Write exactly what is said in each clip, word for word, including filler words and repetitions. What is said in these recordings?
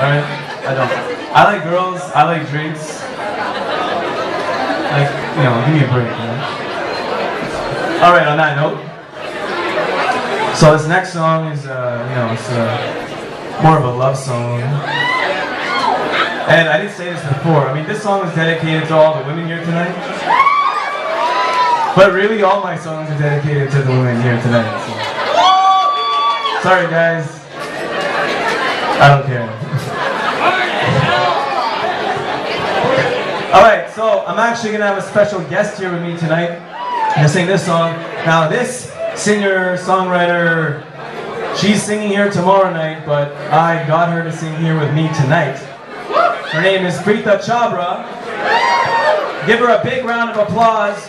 Alright? I don't. I like girls, I like drinks. Like, you know, give me a break, man. Alright, on that note. So this next song is, uh, you know, it's uh, more of a love song. And I didn't say this before, I mean, this song is dedicated to all the women here tonight. But really, all my songs are dedicated to the women here tonight. So. Sorry, guys. I don't care. Alright, so I'm actually going to have a special guest here with me tonight to sing this song. Now, this singer, songwriter, she's singing here tomorrow night, but I got her to sing here with me tonight. Her name is Prita Chhabra. Give her a big round of applause.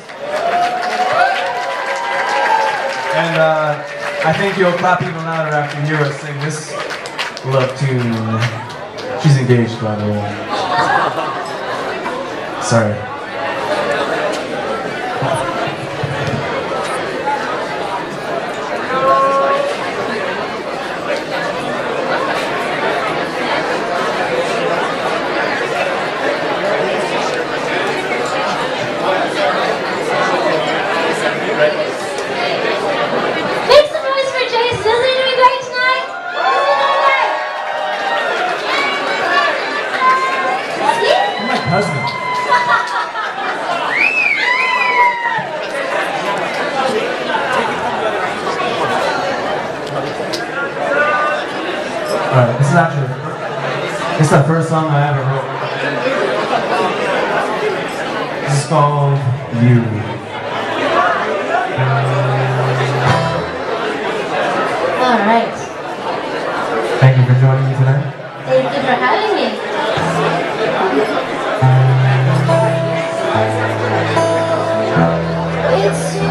And uh, I think you'll clap even louder after you hear us sing this love tune. She's engaged, by the way. Sorry. Make some noise for JSin. Isn't he doing great tonight? You're my cousin. Alright, this is actually, this is the first song I ever wrote. This is called You. Alright. Thank you for joining me tonight. Thank you for having me. It's you.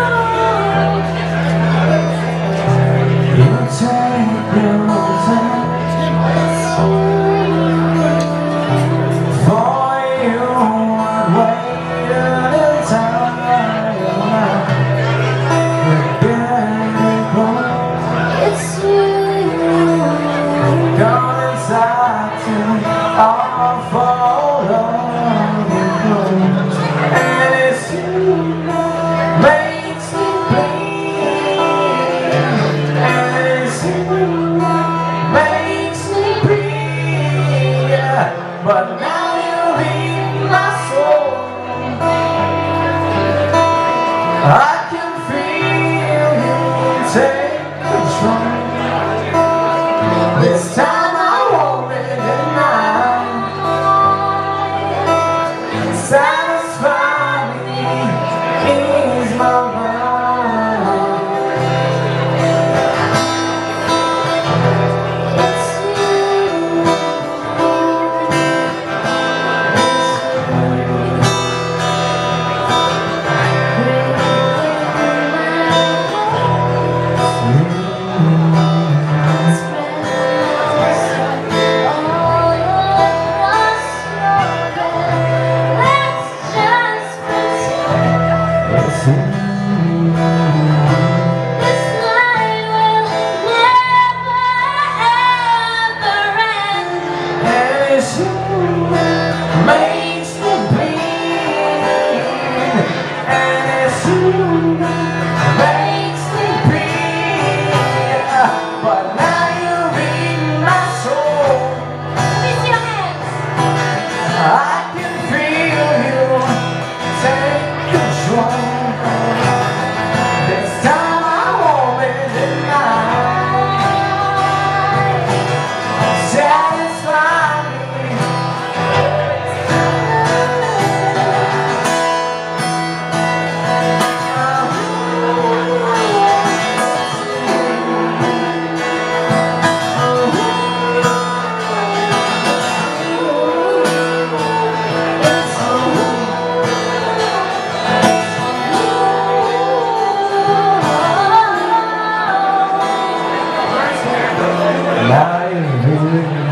Take your time.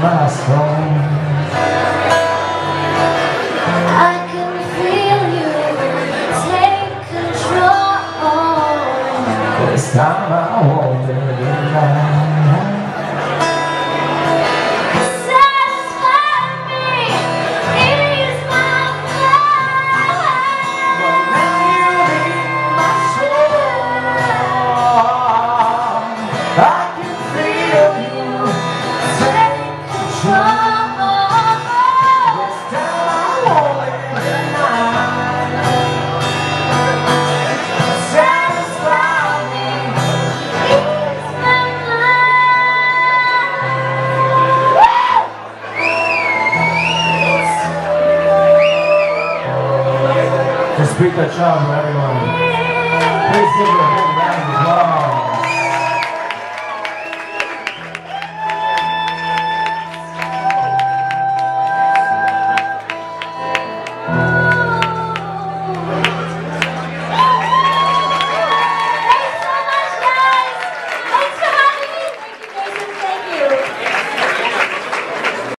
my soul. I can feel you take control. This time I won't let it lie. Satisfy me, ease my mind. But now you need my soul. I can feel you take control. This time I won't let it lie. Satisfy me. Ease my mind. It's Prita Chhabra, everyone.